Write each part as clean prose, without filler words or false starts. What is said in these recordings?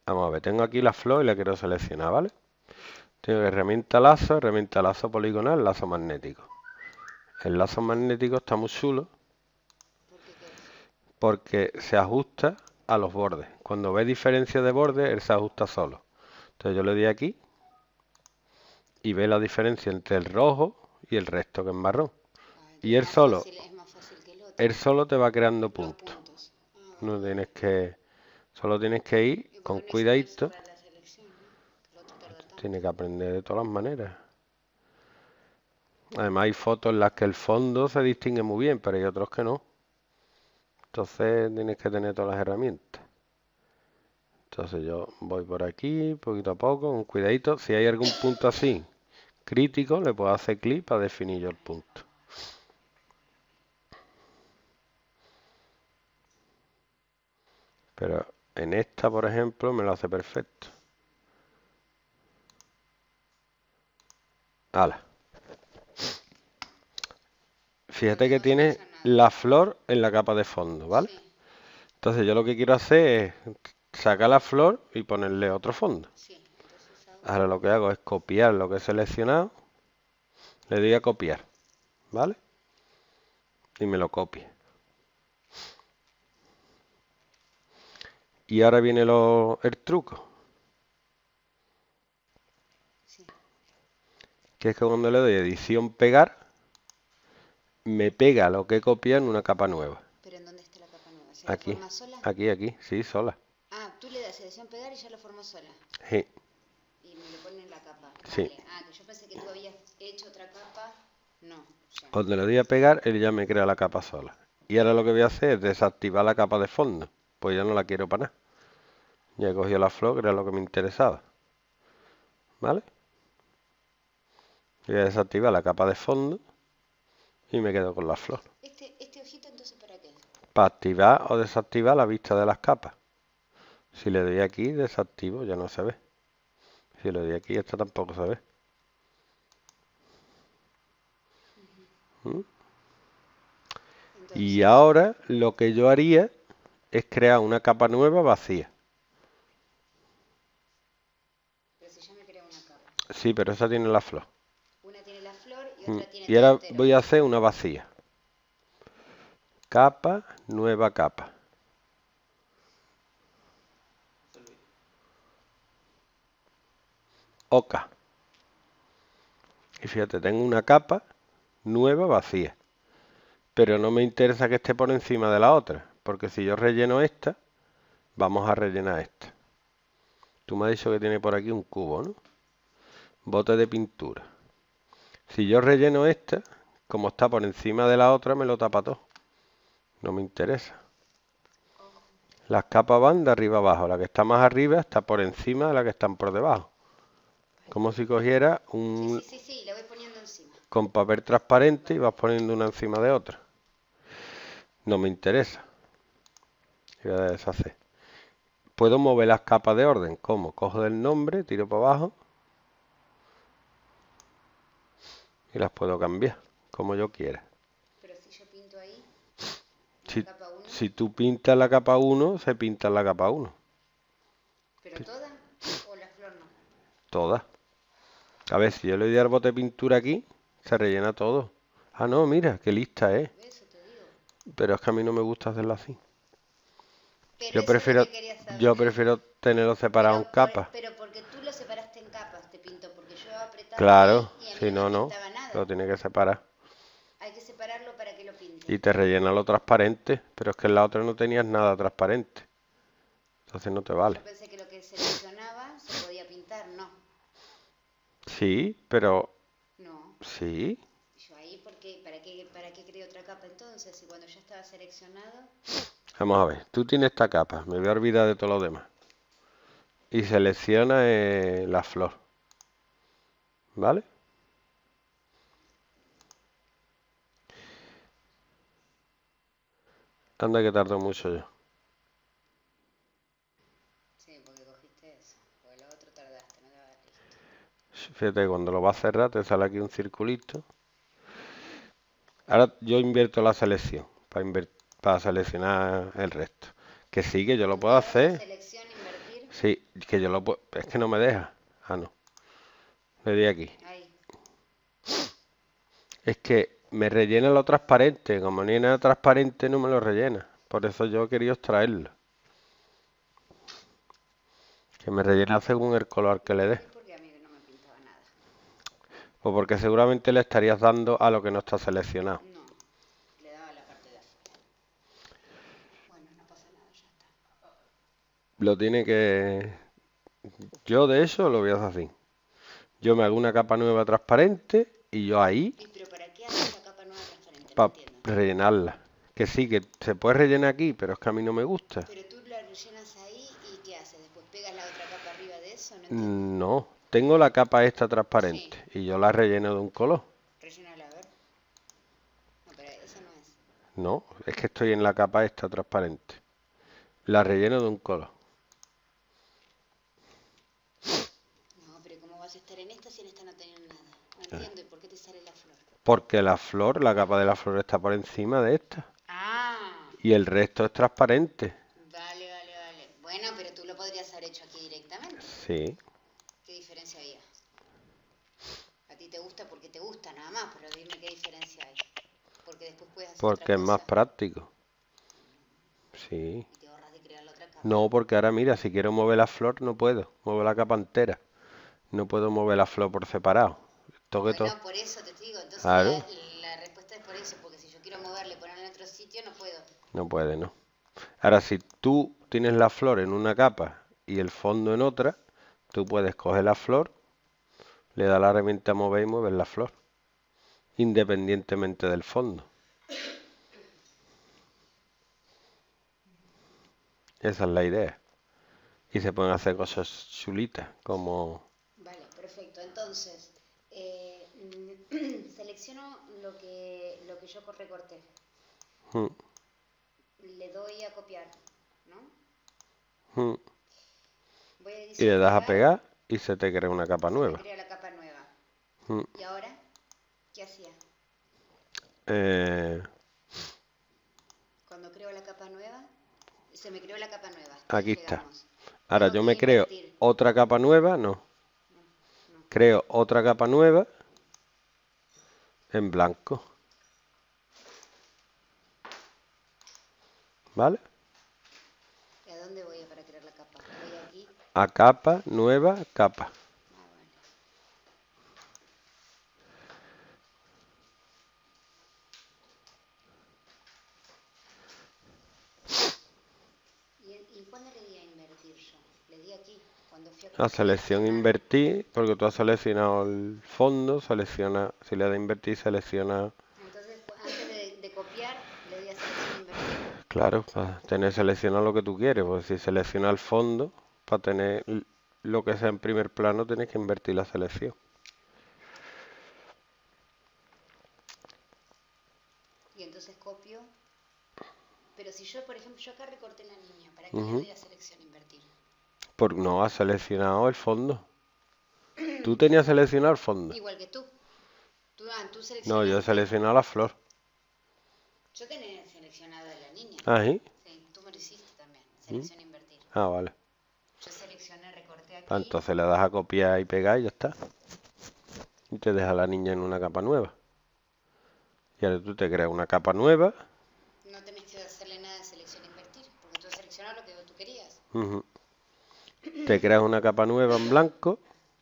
Vamos a ver, tengo aquí la flor y la quiero seleccionar, ¿vale? Tengo herramienta lazo poligonal, lazo magnético. El lazo magnético está muy chulo ¿Por qué es? porque se ajusta a los bordes. Cuando ve diferencia de bordes, él se ajusta solo. Entonces yo le doy aquí y ve la diferencia entre el rojo y el resto, que es marrón. Ah, Y entonces es más fácil que el otro. él solo te va creando Los puntos. puntos. Ah, vale, No vale. tienes que, solo tienes que ir Y con porque no hizo bien cuidadito. cerrar la selección, ¿no? Que el otro tarda tanto. Tienes que aprender de todas las maneras. Además hay fotos en las que el fondo se distingue muy bien, pero hay otros que no. Entonces tienes que tener todas las herramientas. Entonces yo voy por aquí, poquito a poco, con cuidadito. Si hay algún punto así crítico, le puedo hacer clic para definir yo el punto. Pero en esta, por ejemplo, me lo hace perfecto. ¡Hala! Fíjate que No se tiene usa nada. la flor en la capa de fondo, ¿vale? Sí, Entonces yo lo que quiero hacer es sacar la flor y ponerle otro fondo. sí. Entonces Ahora ahora. lo que hago es copiar lo que he seleccionado, le doy a copiar, ¿vale? Y me lo copia. Y ahora viene el truco, Sí. que es que cuando le doy edición pegar, me pega lo que he copiado en una capa nueva. Pero ¿en dónde está la capa nueva? ¿Se la Aquí, forma sola? aquí, sí, sola. Ah, tú le das selección pegar y ya lo formó sola. Sí, Y me lo pone en la capa. sí. Vale. Ah, que yo pensé que tú habías hecho otra capa. No, ya. Cuando le doy a pegar, él ya me crea la capa sola. Y ahora lo que voy a hacer es desactivar la capa de fondo, pues ya no la quiero para nada. Ya he cogido la flor, que era lo que me interesaba. ¿Vale? Voy a desactivar la capa de fondo y me quedo con la flor. Este ojito entonces ¿para qué? Para activar o desactivar la vista de las capas. Si le doy aquí, desactivo, ya no se ve. Si le doy aquí, esta tampoco se ve. ¿Mm? Y Entonces, ahora lo que yo haría es crear una capa nueva vacía. pero si ya me crea una capa. Sí, pero esa tiene la flor. Una tiene la flor y otra tiene Y todo ahora entero. voy a hacer una vacía. Capa, nueva capa. Oca. Y fíjate, tengo una capa nueva vacía. Pero no me interesa que esté por encima de la otra. Porque si yo relleno esta, vamos a rellenar esta. Tú me has dicho que tiene por aquí un cubo, ¿no? Bote de pintura. Si yo relleno esta, como está por encima de la otra, me lo tapa todo. No me interesa. Ojo. Las capas van de arriba abajo. La que está más arriba está por encima de la que están por debajo. Ahí. Como si cogiera Sí, sí, un sí, sí, la voy poniendo encima. con papel transparente y vas poniendo una encima de otra. No me interesa. Y voy a deshacer. Puedo mover las capas de orden. ¿Cómo? Cojo del nombre, tiro para abajo y las puedo cambiar como yo quiera. Pero si yo pinto ahí, en la Si, capa 1, si tú pintas la capa 1, se pinta en la capa 1. ¿pero toda? ¿O la flor no? Todas. A ver, si yo le doy al bote de pintura aquí, se rellena todo. Ah, no, mira, qué lista es. Eso te digo. Pero es que a mí no me gusta hacerlo así. Pero Yo eso es lo prefiero, que quería saber. yo prefiero tenerlo separado en capas. Pero porque tú lo separaste en capas, te pinto, porque yo apretaba Claro, ahí y a mí si no me no, no. pintaba Lo nada. tiene que separar. Hay que separarlo para que lo pinte. Y te rellena lo transparente. Pero es que en la otra no tenías nada transparente. Entonces no te vale. Yo pensé que lo que seleccionaba se podía pintar, no. Sí, pero No. sí. Yo ahí, porque, para qué creé otra capa entonces? Y cuando ya estaba seleccionado, Vamos a ver. Tú tienes esta capa. Me voy a olvidar de todo lo demás. Y selecciona la flor. ¿Vale? Anda que tardo mucho yo. sí, porque cogiste eso. Porque lo otro tardaste, no daba listo. Fíjate, cuando lo vas a cerrar te sale aquí un circulito. Ahora yo invierto la selección para seleccionar el resto. Que sí, que yo lo ¿Con puedo qué haces hacer. selección, invertir? Sí, que yo lo puedo... Es que no me deja. Ah, no. Le di aquí. Ahí. Es que me rellena lo transparente. Como ni nada transparente no me lo rellena. Por eso yo he querido extraerlo. Que me rellena según el color que le dé. ¿Y por qué a mí no me pintaba nada? O porque seguramente le estarías dando a lo que no está seleccionado. No, le daba la parte de afuera. Bueno, no pasa nada, ya está. Lo tiene que... Yo de eso lo voy a hacer así. Yo me hago una capa nueva transparente y yo ahí ¿Y pero para qué haces la capa nueva transparente? No para entiendo. rellenarla. Que sí, que se puede rellenar aquí, pero es que a mí no me gusta. Pero tú la rellenas ahí y ¿qué haces? Después pegas la otra capa arriba de eso, no entiendo. No, tengo la capa esta transparente Sí, y yo la relleno de un color. rellénala, a ver. No, pero esa no es. No, es que estoy en la capa esta transparente. La relleno de un color. No, pero ¿cómo vas a estar en esta si en esta no tenés nada? No entiendo. ¿Y por qué te sale la flor? Porque la flor, la capa de la flor está por encima de esta. Ah, Y el resto es transparente. vale, vale, vale. Bueno, pero tú lo podrías haber hecho aquí directamente. Sí, ¿Qué diferencia había? A ti te gusta porque te gusta nada más, pero dime qué diferencia hay. Porque después puedes hacer porque otra es más cosa práctico. Sí. y te ahorras de crear la otra capa. No, porque ahora mira, si quiero mover la flor no puedo. Muevo la capa entera. No puedo mover la flor por separado. Toque todo. Bueno, por eso te digo. Entonces Claro, la respuesta es por eso. Porque si yo quiero moverle y ponerla en otro sitio, no puedo. no puede, no. Ahora, si tú tienes la flor en una capa y el fondo en otra, tú puedes coger la flor, le das la herramienta a mover y mueves la flor, independientemente del fondo. Esa es la idea. Y se pueden hacer cosas chulitas, como... Vale, perfecto. Entonces, selecciono lo que yo recorté. mm, Le doy a copiar, ¿no? mm, Voy a y edición le das a pegar, pegar y se te crea una capa se me nueva. crea la capa nueva. Mm, ¿Y ahora qué hacía? eh, Cuando creo la capa nueva, se me creó la capa nueva. Está aquí ahí, está. pegamos. Ahora Tengo yo que me creo invertir. otra capa nueva, no. No, no. Creo otra capa nueva en blanco. ¿Vale? ¿Y a dónde voy para crear la capa? Voy aquí. A capa, nueva, capa. Ah, vale. ¿Y cuándo le di a invertir yo? Le di aquí, cuando fui a La selección seleccionar. invertir, porque tú has seleccionado el fondo, selecciona, si le das a invertir, selecciona, Entonces, antes de copiar, le di a selección invertir. claro, para tener seleccionado lo que tú quieres, pues si selecciona el fondo, para tener lo que sea en primer plano, tienes que invertir la selección. Y entonces copio. Pero si yo, por ejemplo, yo acá recorté la niña, ¿para qué le Ujú. doy a selección invertir? Porque no has seleccionado el fondo. Tú tenías seleccionado el fondo. Igual que tú. Tú No, yo he seleccionaste. seleccionado la flor. Yo tenía seleccionada a la niña. Ah, ¿sí? Sí, tú me lo hiciste también. Selección invertir. Ah, vale. Yo seleccioné, recorté Ah, aquí. entonces le das a copiar y pegar y ya está. Y te deja la niña en una capa nueva. Y ahora tú te creas una capa nueva. No tenés que hacerle nada de selección invertir, porque tú has seleccionado lo que tú querías. Ujú. Te creas una capa nueva en blanco.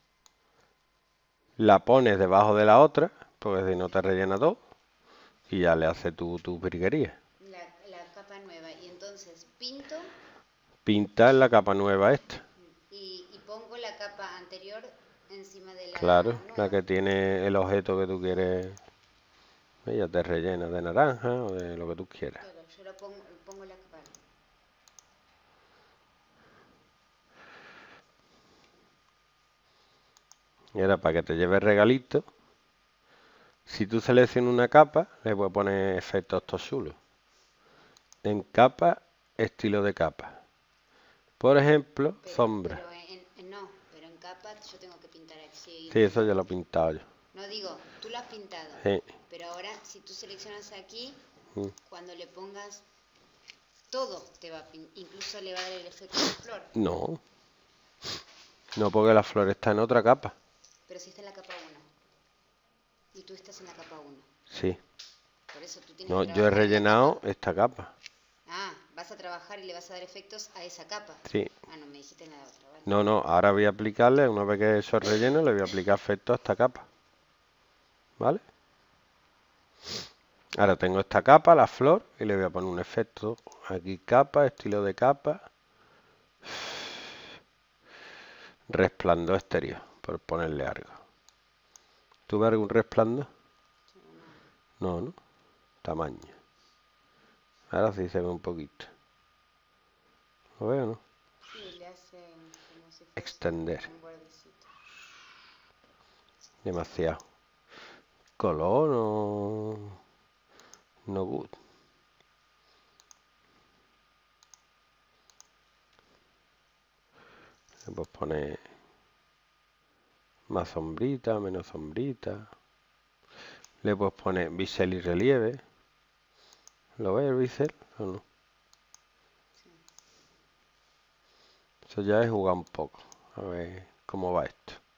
La pones debajo de la otra, porque si no te rellena todo. Y ya le haces tu virguería. La capa nueva. Y entonces pinto Pintar la capa nueva esta. y pongo la capa anterior encima de la Claro, la nueva. que tiene el objeto que tú quieres. Ella te rellena de naranja o de lo que tú quieras. Claro, yo lo pongo la capa. Y ahora para que te lleve regalito, si tú seleccionas una capa, le puedes poner efectos estos chulos. En capa, estilo de capa. Por ejemplo, sombra. Pero no, pero en capa yo tengo que pintar aquí. Sí, eso ya lo he pintado yo. No digo, tú lo has pintado. Sí. Pero ahora, si tú seleccionas aquí, Mm. cuando le pongas todo, te va a incluso le va a dar el efecto de flor. No, No, porque la flor está en otra capa. Pero si está en la capa 1. Y tú estás en la capa 1. Sí. Por eso tú tienes No, que yo he trabajar en la rellenado capa. esta capa. Ah, vas a trabajar y le vas a dar efectos a esa capa. Sí. Ah, no me dijiste nada otra, ¿vale? No, no, ahora voy a aplicarle, una vez que eso es relleno, le voy a aplicar efectos a esta capa. ¿Vale? Ahora tengo esta capa, la flor, y le voy a poner un efecto. Aquí capa, estilo de capa. Resplandor exterior, por ponerle algo. ¿Tuve algún resplandor? No, no. Tamaño. Ahora sí se ve un poquito. ¿Lo veo, no? Sí, le hace como si fuese Extender. un bordecito. Demasiado. Color no... No good. Le puedes poner más sombrita, menos sombrita. Le puedes poner bisel y relieve. ¿Lo ves el bisel o no? Sí. Eso ya es jugar un poco. A ver cómo va esto.